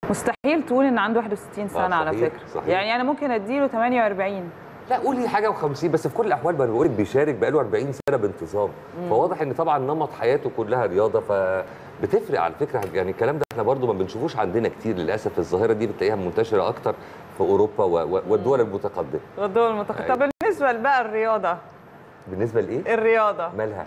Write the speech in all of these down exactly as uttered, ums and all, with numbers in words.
مستحيل تقول ان عنده واحد وستين سنه على فكره. صحيح. يعني انا ممكن اديله ثمانية وأربعين. لا قولي حاجه وخمسين، بس في كل الاحوال ما انا بقول لك بيشارك بقاله أربعين سنه بانتظام، فواضح ان طبعا نمط حياته كلها رياضه، فبتفرق على فكره. يعني الكلام ده احنا برضو ما بنشوفوش عندنا كتير للاسف. الظاهره دي بتلاقيها منتشره اكتر في اوروبا والدول المتقدمه. والدول المتقدمه. طب بالنسبه بقى الرياضه، بالنسبه لايه؟ الرياضه مالها؟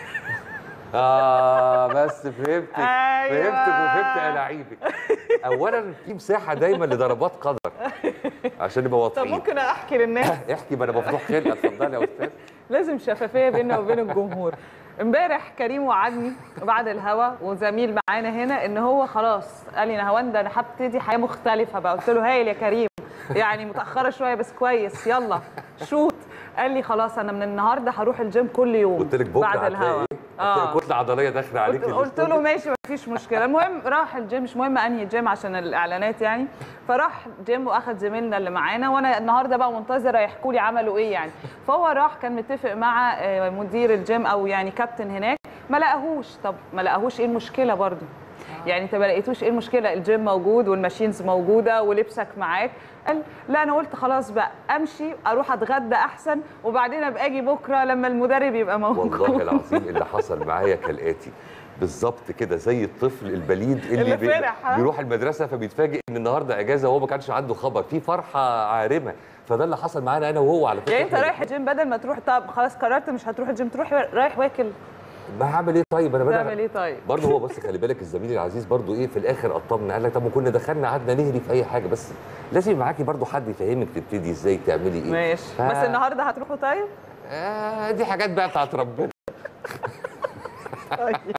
اه بس فهمتك. أيوة. فهمتك وفهمت ألاعيبك. اولا في مساحه دايما لضربات قدر عشان نبقى واضحين. طب ممكن احكي للناس؟ احكي، ما انا مفتوح خلقه. اتفضلي يا استاذ. لازم شفافيه بيننا وبين الجمهور. امبارح كريم وعدني بعد الهوا وزميل معانا هنا ان هو خلاص قال لي نهاوند ده انا هبتدي حياه مختلفه بقى. قلت له هايل يا كريم، يعني متاخره شويه بس كويس، يلا شوت. قال لي خلاص انا من النهارده هروح الجيم كل يوم. قلت لك بكره بعد الهوا اه كتله عضليه داخله عليك. قلت, قلت له ماشي مفيش مشكله. المهم راح الجيم، مش مهم انهي جيم عشان الاعلانات يعني. فراح جيم واخد زميلنا اللي معانا، وانا النهارده بقى منتظره يحكوا لي عملوا ايه يعني. فهو راح كان متفق مع مدير الجيم او يعني كابتن هناك، ما لقاهوش. طب ما لقاهوش، ايه المشكله برضه؟ يعني انت ما لقيتوش، ايه المشكله؟ الجيم موجود والماشينز موجوده ولبسك معاك. قال لا انا قلت خلاص بقى امشي اروح اتغدى احسن وبعدين ابقى اجي بكره لما المدرب يبقى موجود. والله العظيم اللي حصل معايا كالاتي بالظبط كده، زي الطفل البليد اللي, اللي بي... بيروح المدرسه فبيتفاجئ ان النهارده اجازه وهو ما كانش عنده خبر، في فرحه عارمه. فده اللي حصل معانا انا وهو على فكره. يعني انت رايح الجيم بدل ما تروح، طب خلاص قررت مش هتروح الجيم، تروح رايح واكل. ما هعمل ايه طيب؟ انا بدأ هعمل ايه طيب؟ برضه هو بس خلي بالك الزميل العزيز برضه ايه في الاخر قطمنا، قال لك طب ما كنا دخلنا قعدنا نهري في اي حاجه، بس لازم معاكي برضه حد يفهمك تبتدي ازاي تعملي ايه. ماشي. ف... بس النهارده هتروحوا طيب؟ آه دي حاجات بقى بتاعت ربنا.